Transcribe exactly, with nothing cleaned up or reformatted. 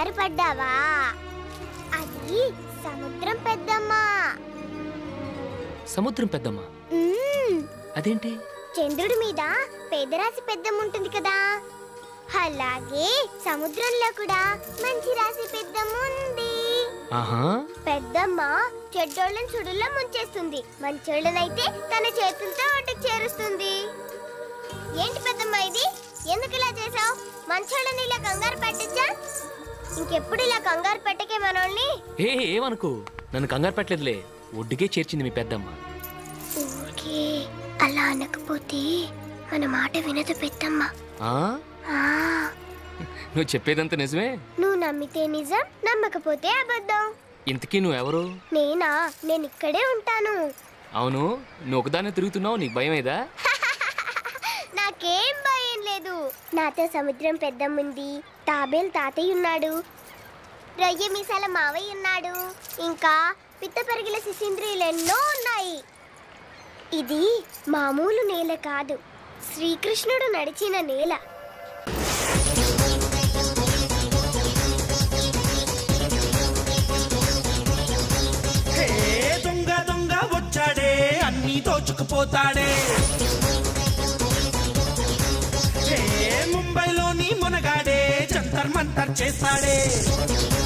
కంగారు పడ్డావా? అది సముద్రం పెద్దమ్మ. సముద్రం పెద్దమ్మ అదేంటి? చంద్రుడి మీద పేదరాశి పెద్దమ్మ ఉంటుంది కదా, అలాగే సముద్రంలో కూడా మంచి రాశి పెద్దమ్మ ఉంది. పెద్దమ్మ చెడ్డోళ్ళని సుడుల్లో ముంచేస్తుంది, మంచోళ్ళనైతే తన చేతులతో ఒడ్డుకు చేరుస్తుంది. ఏంటి పెద్దమ్మ ఇది? ఎందుకు ఇలా చేసావు? మంచోళ్ళని ఇలా కంగారు పెట్టచ్చా? ఇంకెప్పుడు ఇలా కంగారు పెట్టకే మనోళ్ళని. ఏ ఏమనుకో, నన్ను కంగారు పెట్టలేదులే, ఒడ్డుకే చేర్చింది మీ పెద్దమ్మ. ఊరికే అలా అనకపోతే మన మాట వినదు పెద్దమ్మ. నువ్వు చెప్పేదంతా నిజమే. నువ్వు నమ్మితే నిజం, నమ్మకపోతే అబద్ధం. ఇంతకీ నువ్వెవరు? నేనా? నేను ఇక్కడే ఉంటాను. అవును, నువ్వు ఒకదాన్ని తిరుగుతున్నావు, నీకు భయం ఏదా? నాకేం భయం లేదు. నాతో సముద్రం పెద్దమ్ముంది, తాబేల్ తాతయ్య ఉన్నాడు, రొయ్య మీసాల మావయ్య ఉన్నాడు, ఇంకా పిత్త పెరిగిల శిశింద్రియులు ఎన్నో ఉన్నాయి. ఇది మామూలు నేల కాదు, శ్రీకృష్ణుడు నడిచిన నేల. దొంగ దొంగ వచ్చాడే, అన్ని దోచుకుపోతాడే. ముంబైలోని మునగాడే, జంతర్ మంతర్ చేస్తాడే.